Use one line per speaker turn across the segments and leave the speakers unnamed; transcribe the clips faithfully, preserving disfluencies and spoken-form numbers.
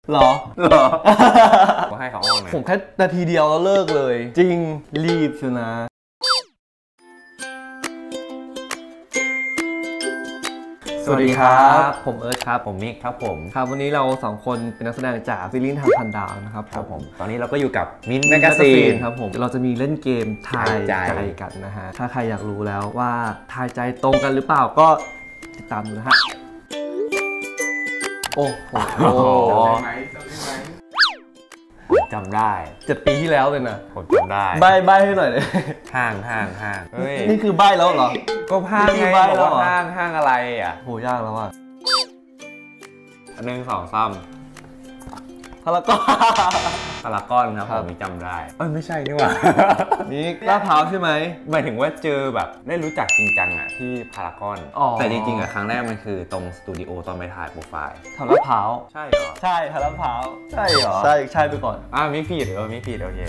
หรอหรอ
ก็ให้เขาอ้อนนะ
ผมแค่นาทีเดียวแล้วเลิกเลยจริงรีบชัวนะสวัสดีครับผมเอิร์ธครับ
ผมมิกครับผม
ครับวันนี้เราสองคนเป็นนักแสดงจากซีรีส์ทางพันดาวนะครับ
ครับผมตอนนี้เราก็อยู่กับมิ้นท์แมกกาซีน
ครับผมเราจะมีเล่นเกมทายใจกันนะฮะถ้าใครอยากรู้แล้วว่าทายใจตรงกันหรือเปล่าก็ติดตามดูนะฮะโอ้โห
จำได้
เจ็ดปีที่แล้วเลยนะ
ผมจำได้
ใบใบให้หน่อยเลย
ห้างห้างห้างเฮ้ย
นี่คือใบแล้วเหรอ
ก็ห้างไงบอกว่าห้างห้างอะไรอ่ะ
โหยากแล้วอ่ะ
หนึ่งสองซ้ำ
พารากอน
พารากอนครับผมมีจำได้เอ้ยไม่ใช่นี่หว่า
นี่ลาดพร้าวใช่ไหม
หมายถึงว่าเจอแบบได้รู้จักจริงจังอ่ะที่พารากอนแต่จริงๆอ่ะครั้งแรกมันคือตรงสตูดิโอตอนไปถ่ายโปรไฟล์
แถวลาดพร้าว
ใช่เหรอ
ใช่แถวลาดพร้าวใช่เหรอใช่ใช่ไปก่อน
อ่ามิผิดหรือว่ามิผิดโอเค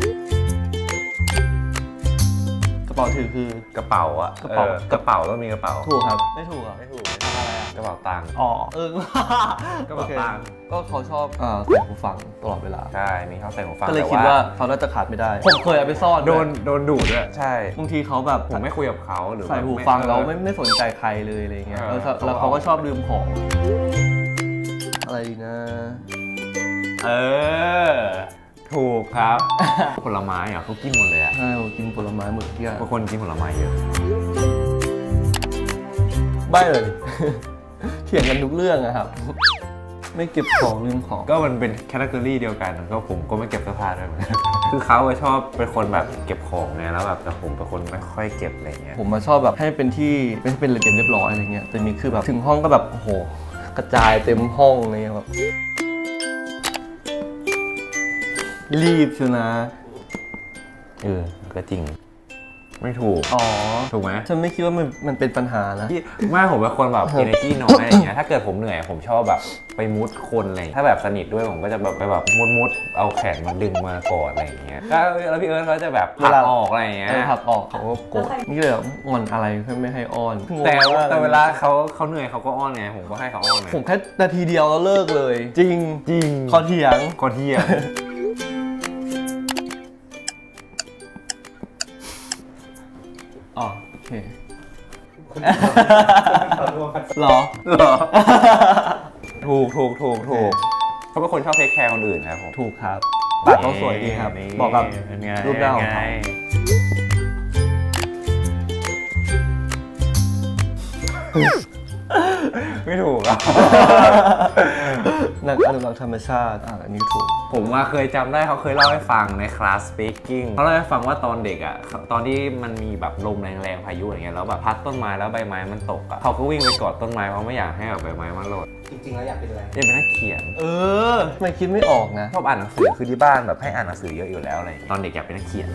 กระเป๋าถือคือก
ระเป๋าอะ
กระเป๋าก
ระเป๋าต้องมีกระเป๋า
ถูกครับไม่ถูกอ่ะ
ไม่ถูกอะไรอะกระเป๋าตังค์
อ๋อเอ
อกระเป๋าตังค์
ก็เขาชอบใส่หูฟังตลอดเวลา
ใช่มีเขาใส่หูฟัง
ก็เลยคิดว่าเขาน่าจะขาดไม่ได้ผมเคยเอาไปซ่อน
โดนโดนดูดด้วยใช่
บางทีเขาแบบ
ผมไม่คุยกับเขาหรือ
ใส่หูฟังแล้วไม่ไม่สนใจใครเลยอะไรเงี้ยแล้วเขาก็ชอบลืมของอะไรดีนะ
เออถูกครับผลไม้อ่ะเขากินหมดเลยอ่ะ
ใช่ผมกินผลไม้หมดที่
บางคนกินผลไม้เยอะ
ใบ้เลยเถียงกันทุกเรื่องอะครับไม่เก็บของลืมของ
ก็มันเป็นแคตตาล็อกเดียวกันก็ผมก็ไม่เก็บเสื้อผ้าด้วยเหมือนกันคือเขาชอบเป็นคนแบบเก็บของไงแล้วแบบแต่ผมเป็นคนไม่ค่อยเก็บอะไรเงี้ย
ผมมาชอบแบบให้เป็นที่ไม่เป็นระเบียบเรียบร้อยอะไรเงี้ยแต่มีคือแบบถึงห้องก็แบบโอ้โหกระจายเต็มห้องอะไรเงี้ยแบบรีบชัวนะ
เออก็จริงไม่ถูก
อ๋อ
ถูกไหม
ฉันไม่คิดว่ามันมันเป็นปัญหานะ
ไม่ผมเป็นคนแบบ energy น้อยอะไรเงี้ยถ้าเกิดผมเหนื่อยผมชอบแบบไปมุดคนอะไรถ้าแบบสนิทด้วยผมก็จะแบบไปแบบมุดมุดเอาแขนมาดึงมากอดอะไรอย่างเงี้ยแล้วพี่เอิร์ธเขาจะแบบผลักออกอะไรเงี้ย
ผลักออกเขาก็โกรธนี่เลยงอนอะไรเพื่อไม่ให้อ้อน
แต่แต่เวลาเขาเขาเหนื่อยเขาก็อ้อนไงผมก็ให้เขาอ้อนไง
ผมแค่นาทีเดียวแล้วเลิกเลยจริง
จริง
ขอเถียง
ขอเถียง
อ๋อโอเคหรอ
หรอถูกถูกถูกถูกเขาเป็นคนชอบเทคแคร์คนอื่นครับผม
ถูกครับปากเขาสวยดีครับบอกกับรูปร่างของเขา
ไม่ถูกอ่ะ
นักอนุรักษ์ธรรมชาติอ่ะอันนี้ถูก
ผมว่าเคยจำได้เขาเคยเล่าให้ฟังในคลาส speaking เขาเล่าให้ฟังว่าตอนเด็กอ่ะตอนที่มันมีแบบลมแรงๆพายุอย่างเงี้ยแล้วแบบพัดต้นไม้แล้วใบไม้มันตกอ่ะเขาก็วิ่งไปกอดต้นไม้เพราะไม่อยากให้แบบใบไม้มันหล่น
จริงๆแล้วอยากเป็นอะไร
อยากเป็นนักเขียน
เออไม่คิดไม่ออกนะ
ชอบอ่านหนังสือคือที่บ้านแบบให้อ่านหนังสือเยอะอยู่แล้วอะไรตอนเด็กอยากเป็นนักเขียน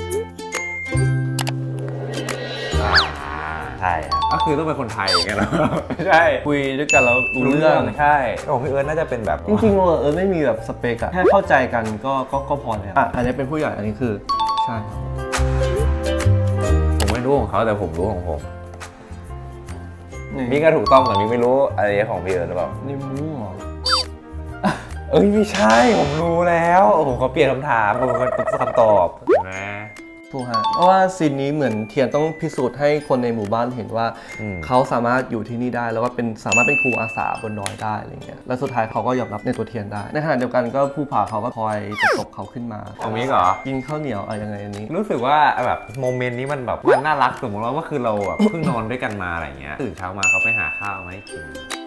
ใช่ก็คือต้องเป็นคนไทยกันแล้วใช่
คุยด้วยกันแล้วรู้เรื่อง
ใช่โอ้พี่เอิร์ธน่าจะเป็นแบบ
จริงๆเอิร์ธไม่มีแบบสเปกอะแค่เข้าใจกันก็ก็ก็พอแล้วอ่ะอันนี้เป็นผู้ใหญ่อันนี้คือใช่
ผมไม่รู้ของเขาแต่ผมรู้ของผมมิกก็ถูกต้องแต่มิกไม่รู้อะไรของพี่เอิร์ธหรือเปล่า
นี่มั่ว
เอ้ยไม่ใช่ผมรู้แล้วผมเขาเปลี่ยนคำถามผมก็คำตอบนะ
ถูกฮะเพราะว่าซีนนี้เหมือนเทียนต้องพิสูจน์ให้คนในหมู่บ้านเห็นว่าเขาสามารถอยู่ที่นี่ได้แล้วก็เป็นสามารถเป็นครูอาสาบนดอยได้อะไรเงี้ยแล้วสุดท้ายเขาก็ยอมรับในตัวเทียนได้ในขณะเดียวกันก็ผู้ผ่าเขาก็คอยตบเขาขึ้นมา
ตรงนี้เหรอ
กินข้าวเหนียวอะไรยังไงอันนี้
รู้สึกว่าแบบโมเมนต์นี้มันแบบมันน่ารักสมมติว่าว่าคือเราแบบเพิ่งนอนด้วยกันมาอะไรเงี้ยตื่นเช้ามาเขาไปหาข้าวมาให้กิน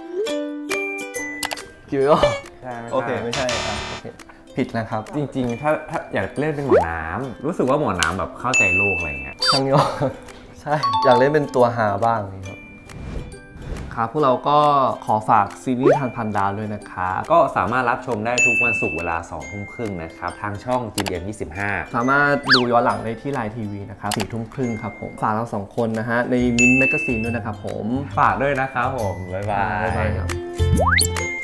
กินไม่ใช่โอเคไม่ใช่อ่ะโอเคผิดนะครับ
จริงๆถ้าถ้าอยากเล่นเป็นหมอน้ำรู้สึกว่าหมอน้ำแบบเข้าใจโลกอะไรเงี้ย
ทั้งนี้ใช่อยากเล่นเป็นตัวหาบ้างนี่ครับครับพวกเราก็ขอฝากซีรีส์ทางพันดาวด้วยนะครับ
ก็สามารถรับชมได้ทุกวันศุกร์เวลาสองทุ่มครึ่งนะครับทางช่อง จี ดี เอ็ม ยี่สิบห้า
สามารถดูย้อนหลังได้ที่ไลน์ทีวีนะครับสี่ทุ่มครึ่งครับผมฝากเราสองคนนะฮะในมิ้นท์แมกกาซีนด้วยนะครับผม
ฝากด้วยนะครับผมบ๊ายบาย
บ๊ายบายครับ